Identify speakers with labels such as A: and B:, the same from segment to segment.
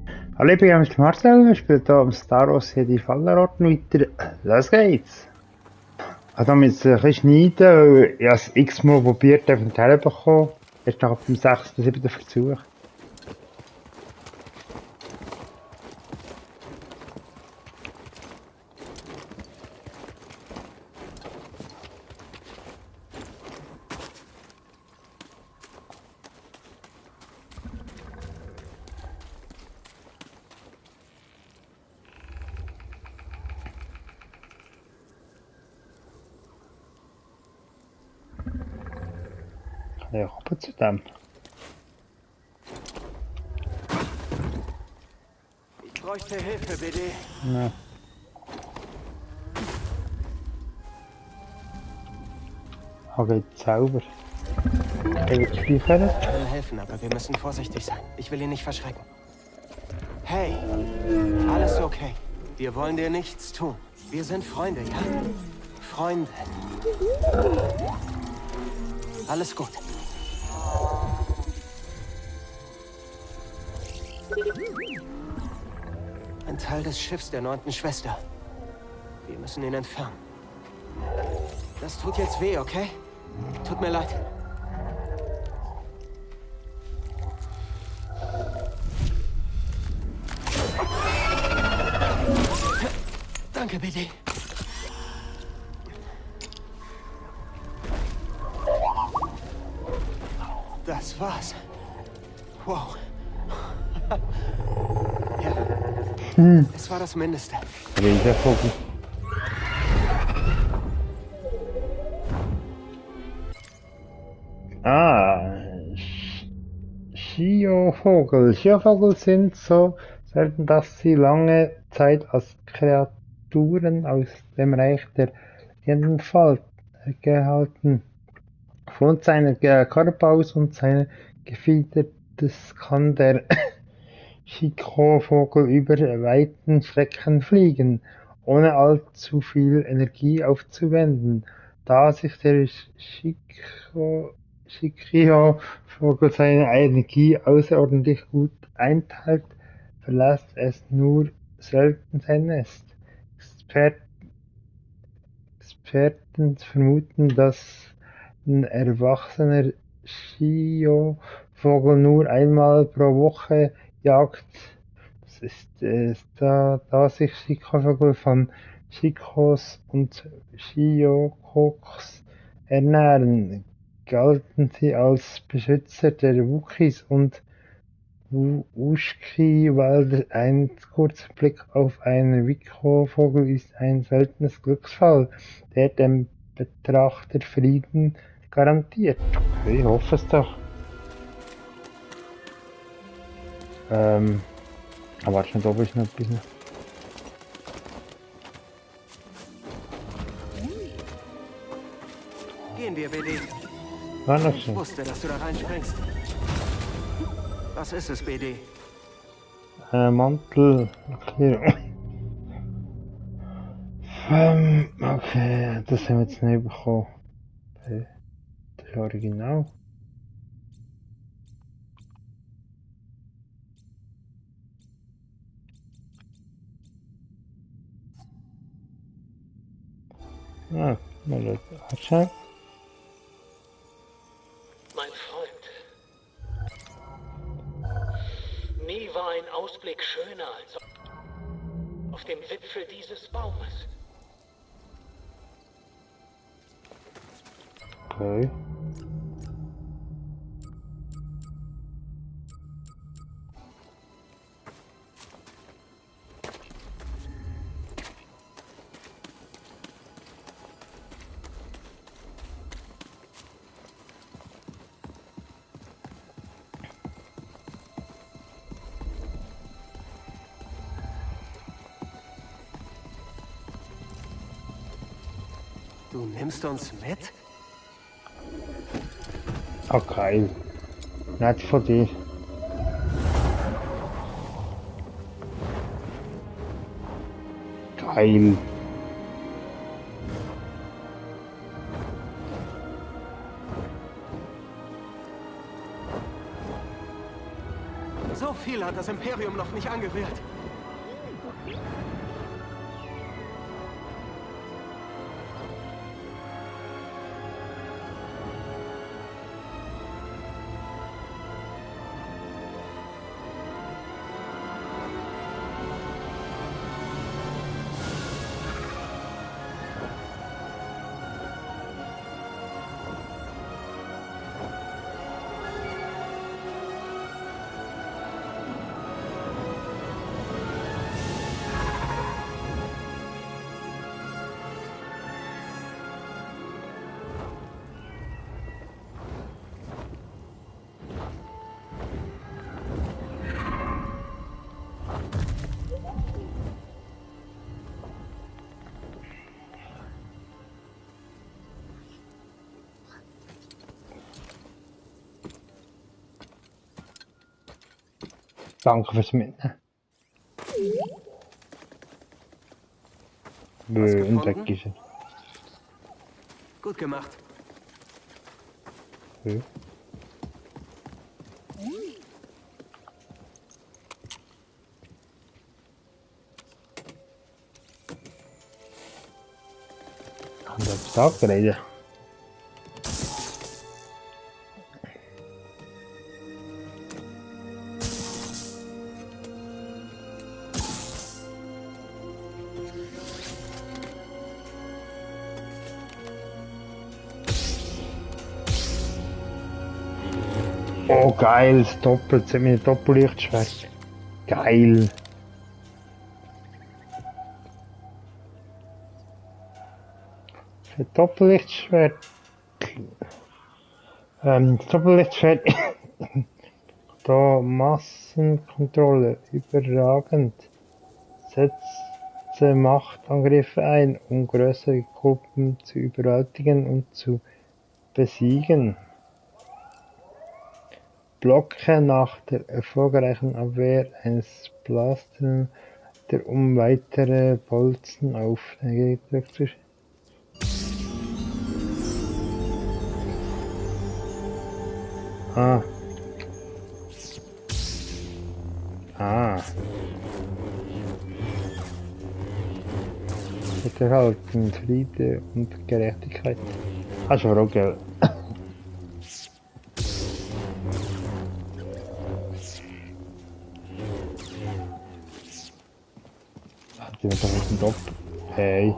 A: Hallo, ich bin Marcel, wir spielen hier am Star Wars Jedi Fallen Order weiter. Los geht's! Ich habe damit ein bisschen schneiden, weil ich es x-mal probiert habe, nicht herbekommen. Erst nach dem 6. 7. Versuch. Ja, kommen zu dem.
B: Ich bräuchte Hilfe, BD.
A: Ja. Okay, Zauber. Der wird speichern.
B: Ich will helfen, aber wir müssen vorsichtig sein. Ich will ihn nicht verschrecken. Hey, alles okay. Wir wollen dir nichts tun. Wir sind Freunde, ja? Freunde. Alles gut. Ein Teil des Schiffs der 9. Schwester. Wir müssen ihn entfernen. Das tut jetzt weh, okay? Tut mir leid. Danke, BD. Das war's. Wow. Ja. Es war das Mindeste.
A: Riesenvogel. Schiovogel. Schiovogel sind so selten, dass sie lange Zeit als Kreaturen aus dem Reich der Jedenfall gehalten. Von seiner Körper aus und seiner Gefiedertes kann der Schikovogel über weiten Strecken fliegen, ohne allzu viel Energie aufzuwenden. Da sich der Shikio-Vogel seine Energie außerordentlich gut einteilt, verlässt es nur selten sein Nest. Experten vermuten, dass ein erwachsener Shio-Vogel nur einmal pro Woche jagt. Das ist, da sich Shiko-Vögel von Shikos und Shiokoks ernähren, galten sie als Beschützer der Wookies und Wookiee-Wälder. Ein kurzer Blick auf einen Wiko-Vogel ist ein seltenes Glücksfall, der dem Betrachter Frieden garantiert. Okay, ich hoffe es doch. Aber schon da ist noch ein bisschen.
B: Gehen wir, BD.
A: War noch
B: Ich
A: schön.
B: wusste, dass du da reinspringst. Was ist es, BD?
A: Mantelerklärung. Okay, das haben wir jetzt nicht bekommen. Das ist Original. Ah, mal anschauen.
C: Mein Freund, nie war ein Ausblick schöner als auf dem Wipfel dieses Baumes.
A: Okay.
B: Du nimmst uns mit?
A: Ah, geil. Nett von dir. Geil.
B: So viel hat das Imperium noch nicht angerührt.
A: Danke fürs Mitnehmen. Und weg ist er.
B: Gut gemacht.
A: Hm. Kann das upgraden? Oh geil, das Doppel, mit Doppellichtschwert. Geil. Für Doppellichtschwert. Das Doppellichtschwert. Da Massenkontrolle überragend. Setze Machtangriffe ein, um größere Gruppen zu überwältigen und zu besiegen. Blocke nach der erfolgreichen Abwehr eines Blasters, um weitere Bolzen auf den Gegner zu schießen. Erhalten Friede und Gerechtigkeit. Hast du auch Geld? Die wird doch nicht Doppel. Hey.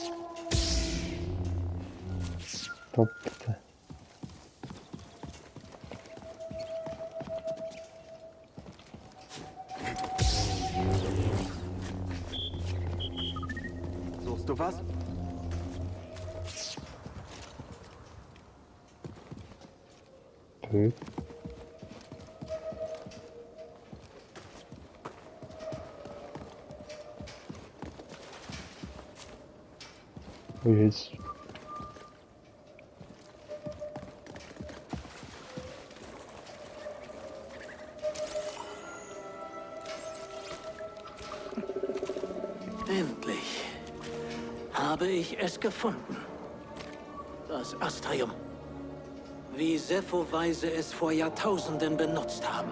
A: Doppelte.
B: Suchst du was?
A: Okay. Wo ist jetzt?
C: Endlich habe ich es gefunden. Das Astrium. Wie Sepho-Weise es vor Jahrtausenden benutzt haben.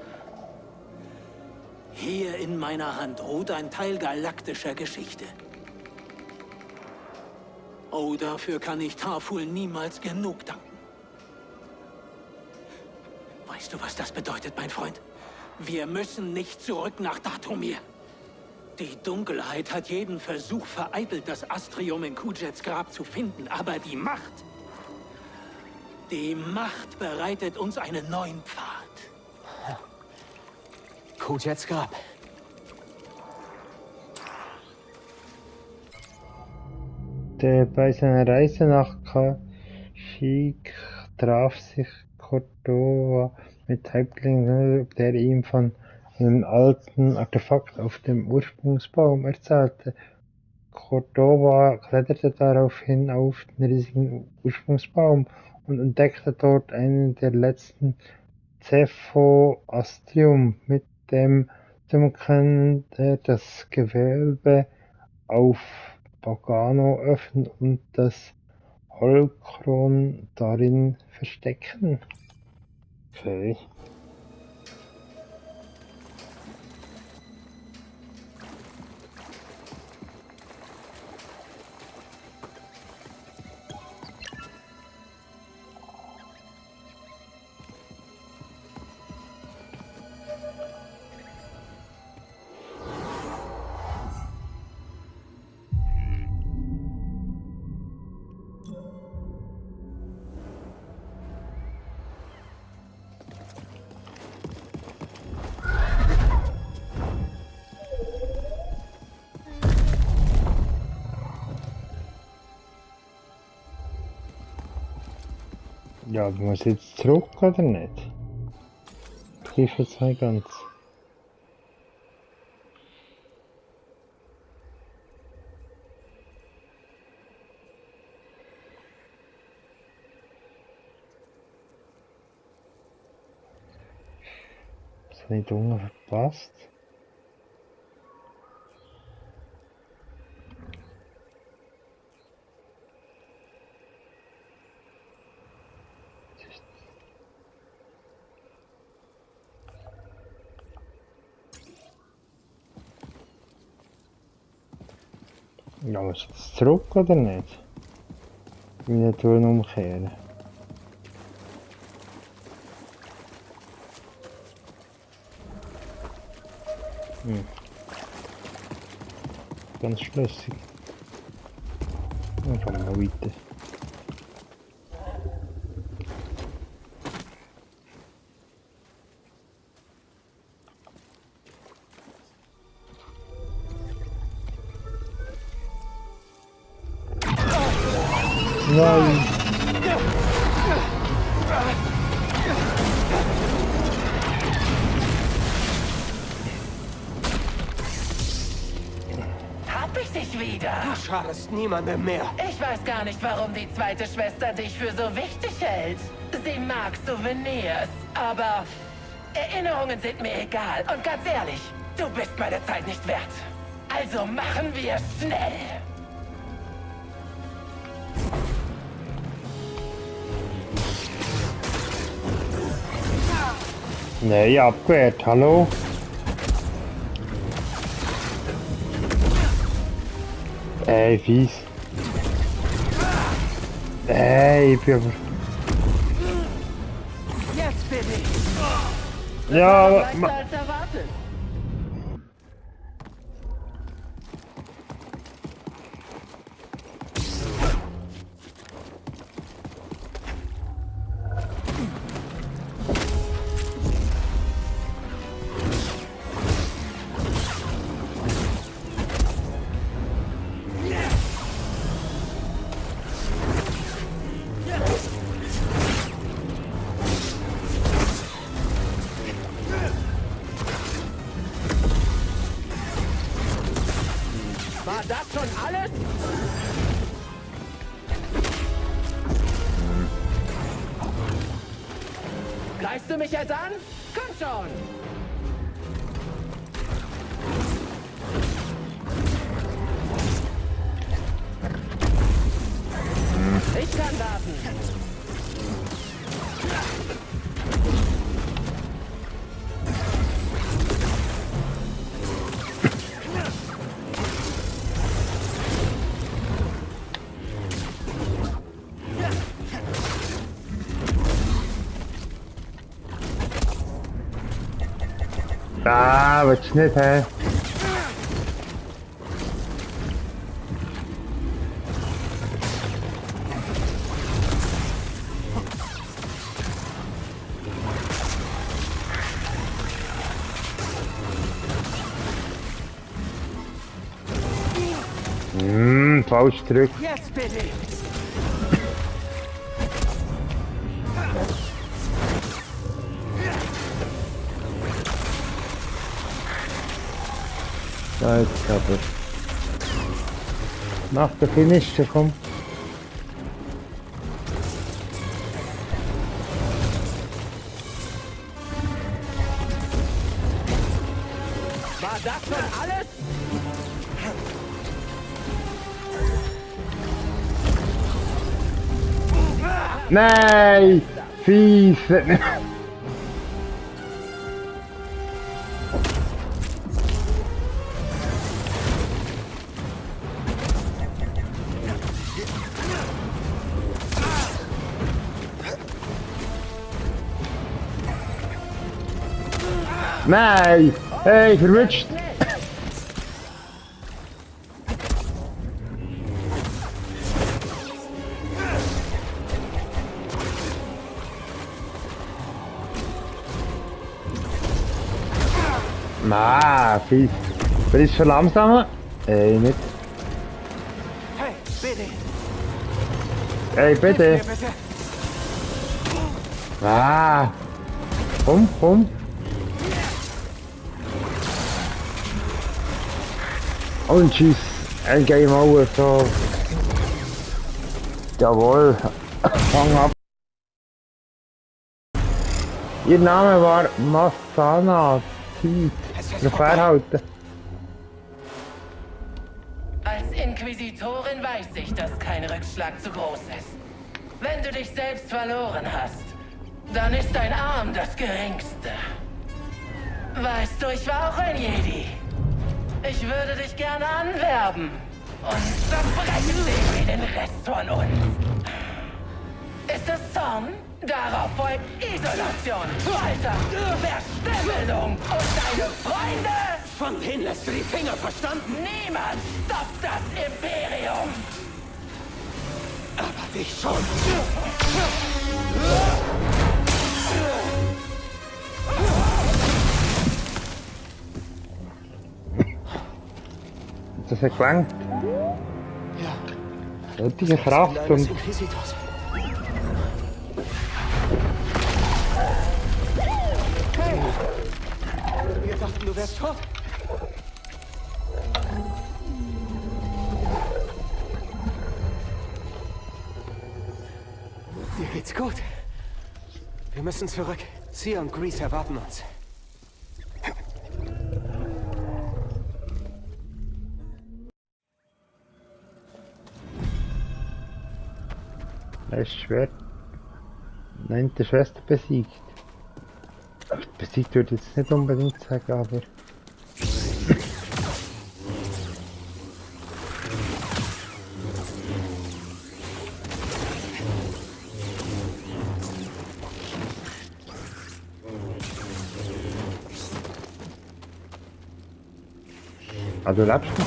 C: Hier in meiner Hand ruht ein Teil galaktischer Geschichte. Oh, dafür kann ich Tarful niemals genug danken. Weißt du, was das bedeutet, mein Freund? Wir müssen nicht zurück nach Dathomir. Die Dunkelheit hat jeden Versuch vereitelt, das Astrium in Kujets Grab zu finden, aber die Macht bereitet uns einen neuen Pfad.
B: Kujets Grab.
A: Bei seiner Reise nach Kashyyyk traf sich Cordova mit Häuptlingen, der ihm von einem alten Artefakt auf dem Ursprungsbaum erzählte. Cordova kletterte daraufhin auf den riesigen Ursprungsbaum und entdeckte dort einen der letzten Zepho-Astrium. Mit dem konnte er das Gewölbe auf Pagano öffnen und das Holocron darin verstecken. Okay. Ja, aber muss ich jetzt zurück oder nicht? Ich weiß jetzt nicht ganz. Was habe ich da unten verpasst? Ja, muss ich jetzt zurück oder nicht? Wieder tun umkehren. Ganz schlüssig. Dann fahren wir weiter. Nein!
D: Hab ich dich wieder?
B: Du schadest niemandem mehr.
D: Ich weiß gar nicht, warum die zweite Schwester dich für so wichtig hält. Sie mag Souvenirs, aber Erinnerungen sind mir egal. Und ganz ehrlich, du bist meine Zeit nicht wert. Also machen wir schnell.
A: Nee, abgewehrt, hallo? Ey, fies. Ey, ich bin aber...
B: Jetzt bin ich.
A: Ja,
D: Leichter als erwartet. War das schon alles? Greifst du mich jetzt an? Komm schon! Ich kann warten.
A: ah, willst du nicht, hä? Falsch zurück.
B: Jetzt bin ich.
A: Da ist es aber. Mach der Finisher, komm.
D: War das schon alles?
A: Nein! Fies! Nein! Hey, verwünscht! Ah, fies. Wer ist schon langsamer? Ey, nicht.
B: Hey, bitte.
A: Ey, bitte.
B: Hilf mir bitte.
A: Ah! Komm, komm! Und tschüss! Ein Game Over, so! Jawohl! Fang ab! Ihr Name war Masana Seed. Verhalten.
D: Als Inquisitorin weiß ich, dass kein Rückschlag zu groß ist. Wenn du dich selbst verloren hast, dann ist dein Arm das Geringste. Weißt du, ich war auch ein Jedi. Ich würde dich gerne anwerben. Und zerbrechen sehen wie den Rest von uns. Ist es Zorn? Darauf folgt Isolation, Folter, Verstümmelung und deine Freunde?
C: Von denen lässt du die Finger, verstanden?
D: Niemand stoppt das Imperium!
C: Aber ich schon.
A: Das hat gelangt.
B: Ja.
A: Nötige Kraft und...
B: Inquisitors. Hey! Wir dachten, du wärst tot. Dir geht's gut. Wir müssen zurück. Sia und Grease erwarten uns.
A: Das Schwert. 9. Schwester besiegt. Besiegt würde ich jetzt nicht unbedingt sagen, aber... Ah, du lebst noch?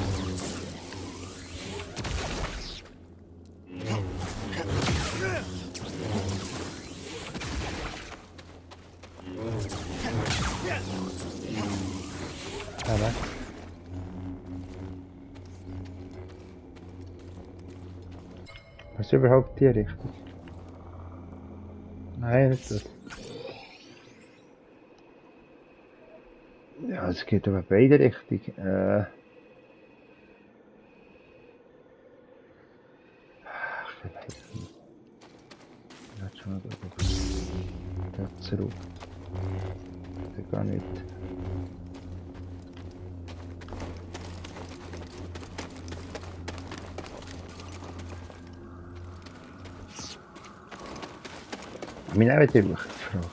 A: Ja, ne? Was ist überhaupt die Richtung? Nein, nicht das. Ja, es geht aber beide Richtungen. Ich weiß nicht. Jetzt schon mal da zurück. Das gar nicht. Mich nehmen die durch, die Frage.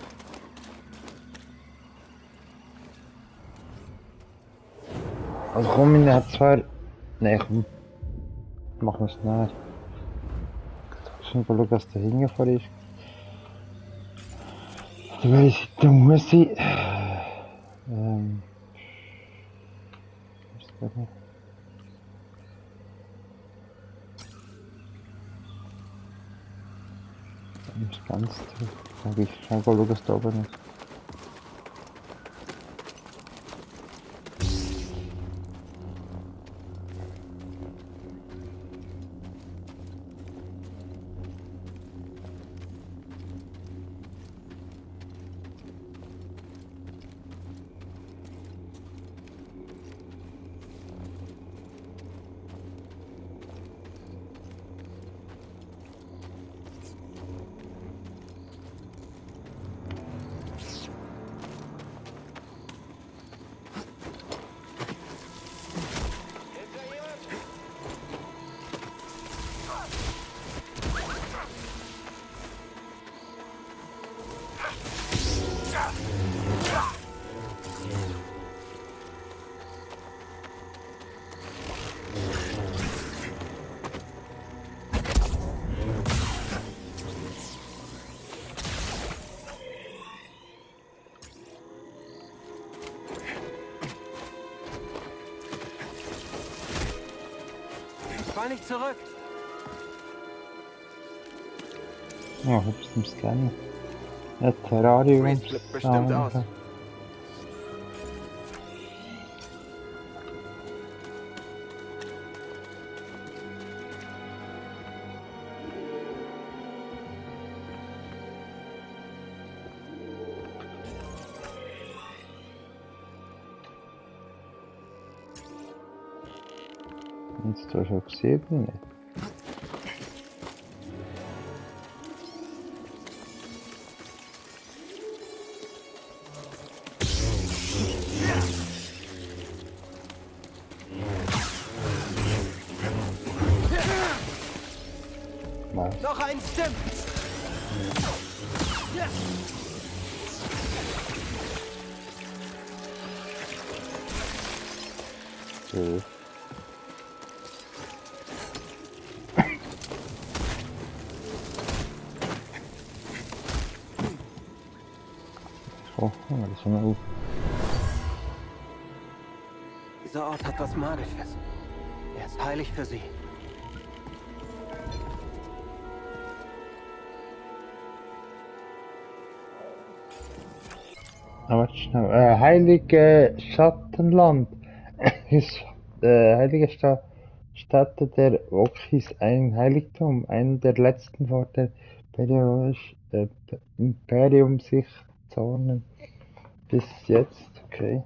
A: Also komm, ich hab zwar... Nein, komm. Machen wir es näher. Schon mal schauen, was da hinten vor ist. Die welche Seite muss ich... Ist das nicht? Ich muss ganz zurück. Dann ich schnell schauen, was da oben ist.
B: Fall nicht zurück.
A: Ja, hups, im Scanner. Ja, Terrarium.
B: Grace flippt bestimmt aus.
A: Hast du schon gesehen oder nicht? Was?
B: Noch ein Stim!
A: So. Oh, das war mal auf.
B: Dieser Ort hat was Magisches. Er ist heilig für sie.
A: Aber schnell. Heilige Schattenland ist heilige Stätte der Wokis, ein Heiligtum, einer der letzten vor der Imperium sich zornen. Bis jetzt, okay.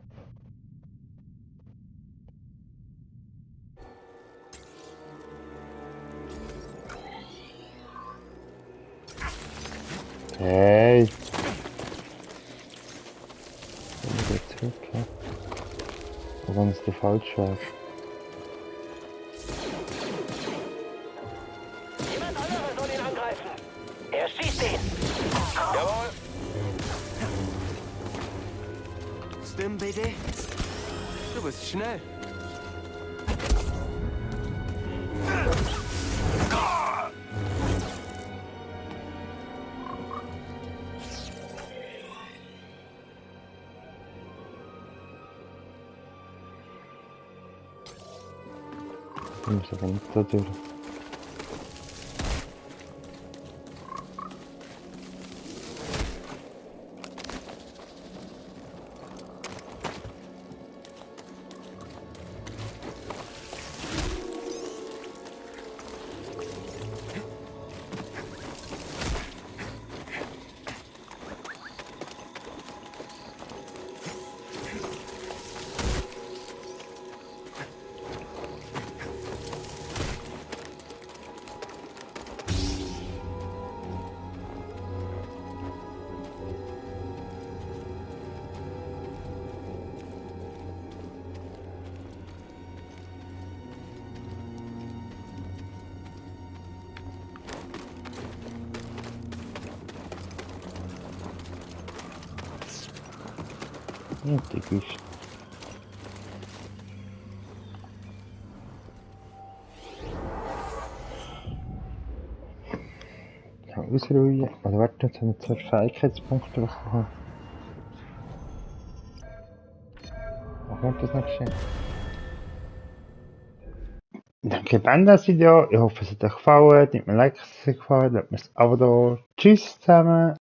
A: Hey! Wieder zurück, ja. Aber wenn es der falsch war.
D: Jemand anderes soll ihn angreifen. Er schießt ihn. Jawohl.
B: Stim, BD? Du bist schnell.
A: Ich muss aber nicht da durch. Die Küche. Ja, ausruhen. Oder warte, jetzt haben wir 2 Fähigkeitspunkte, was wir haben. Ach, wird das noch geschehen? Danke für das Video. Ich hoffe, es hat euch gefallen. Nicht mehr Like, es hat euch gefallen. Lasst mir ein Abo da. Tschüss zusammen.